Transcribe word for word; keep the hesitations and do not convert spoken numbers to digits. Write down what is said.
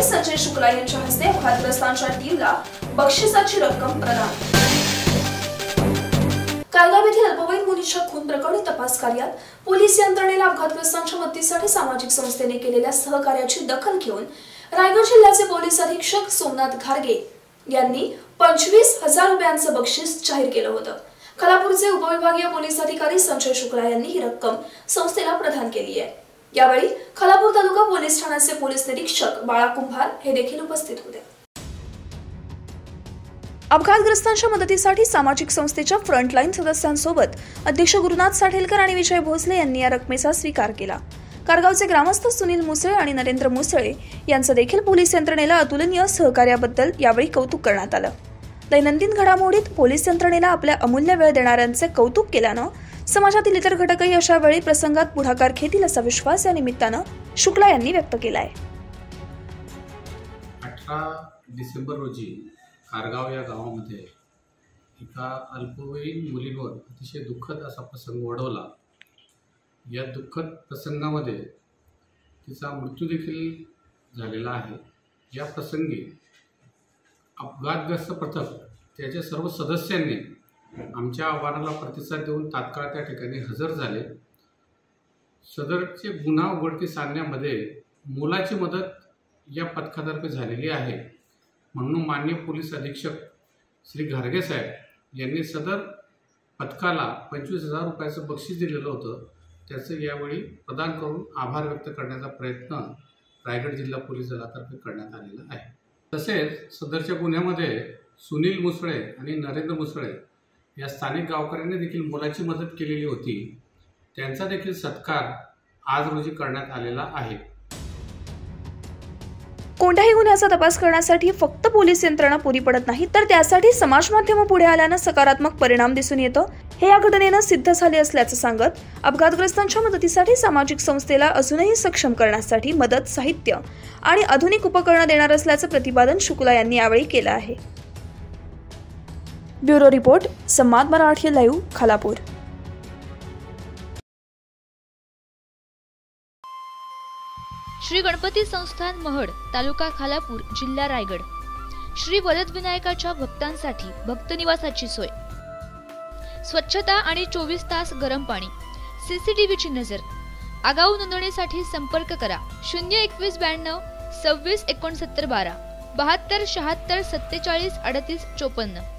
Police Sanjay Shukla यांच्या हस्ते अपघातग्रस्तांच्या टीमला बक्षिसाची रक्कम प्रदान। कालगाव येथील अल्पवयीन मुलीच्या खून प्रकरणी तपास कार्यात पोलीस यंत्रणेला अपघातग्रस्तांच्या मदतीसाठी सामाजिक संस्थेने केलेल्या सहकार्याची दखल घेऊन रायगड जिल्ह्याचे पोलीस अधीक्षक सोमनाथ घारगे यांनी पंचवीस हजार रुपयांचं बक्षीस जाहीर केलं होतं। खालापूरचे उपविभागीय पोलीस अधिकारी संजय शुक्ला यांनी ही रक्कम संस्थेला प्रदान केली आहे। यावेळी खालापूर तालुका पोलीस ठाण्याचे पोलीस निरीक्षक बाळा कुंभार हे देखील उपस्थित होते। अपघातग्रस्तांच्या मदतीसाठी सामाजिक संस्थेच्या फ्रंटलाईन सदस्यांसोबत अध्यक्ष गुरुनाथ साठेलकर आणि विजय भोसले यांनी या रकमेचा स्वीकार केला। कारगावचे ग्रामस्थ सुनील मुसळे आणि नरेंद्र मुसळे यांचं देखील पोलीस यंत्रणेला अतुलनीय सहकार्याबद्दल यावेळी कौतुक करण्यात आलं। दैनंदिन घडामोडीत पोलीस यंत्रणेला आपल्या अमूल्य वेळ देणाऱ्यांचे कौतुक केल्यानं समाजातील इतर घटकही अशा वेळी प्रसंगात पुढाकार घेतील असा विश्वास या निमित्तानं शुक्ला यांनी व्यक्त केला आहे। अठरा डिसेंबर रोजी कारगाव या गावामध्ये एका अल्पवयीन मुलीवर अतिशय दुःखद असा प्रसंग ओढवला। या दुःखद प्रसंगामध्ये तिचा मृत्यू देखील झालेला आहे। या प्रसंगी अपघातग्रस्त पथक त्याच्या सर्व सदस्यांनी आमच्या आव्हानाला प्रतिसाद देऊन तात्काळ त्या ठिकाणी हजर झाले। सदरचे गुन्हा उघडकीस आणण्यामध्ये मोलाची मदत या पथकातर्फे झालेली आहे म्हणून माननीय पोलीस अधीक्षक श्री घारगे साहेब यांनी सदर पथकाला पंचवीस हजार रुपयाचं बक्षीस दिलेलं होतं। त्याचं यावेळी प्रदान करून आभार व्यक्त करण्याचा प्रयत्न रायगड जिल्हा पोलीस दलातर्फे करण्यात आलेला आहे। तसेच सदरच्या गुन्ह्यामध्ये सुनील मुसळे आणि नरेंद्र मुसळे या स्थानिक गावकऱ्यांनी देखील मोलाची मदत केलेली होती। त्यांचा देखील सत्कार आज रोजी करण्यात आलेला आहे। कोणत्याही गुन्ह्याचा तपास करण्यासाठी फक्त पोलीस यंत्रणा पुरी पडत नाही तर त्यासाठी समाज माध्यम पुढे आल्यानं सकारात्मक परिणाम दिसून येतो हे या घटनेनं सिद्ध झाले असल्याचं सांगत अपघातग्रस्तांच्या मदतीसाठी सामाजिक संस्थेला अजूनही सक्षम करण्यासाठी मदत साहित्य आणि आधुनिक उपकरणं देणार असल्याचं प्रतिपादन शुक्ला यांनी यावेळी केलं आहे। Bureau report, Samvad Marathi live, Khalapur. Shri Ganpati Sansthan Mahad, तालुका खालापूर, जिल्हा रायगड। श्री वरद विनायकाच्या भक्तांसाठी भक्त निवासाची सोय, स्वच्छता आणि चोवीस तास गरम पाणी, सीसीटीव्हीची नजर। आगाऊ नोंदणीसाठी संपर्क करा शून्य एकवीस ब्याण्णव सव्वीस एकोणसत्तर बारा बहात्तर शहात्तर सत्तेचाळीस अडतीस चोपन्न।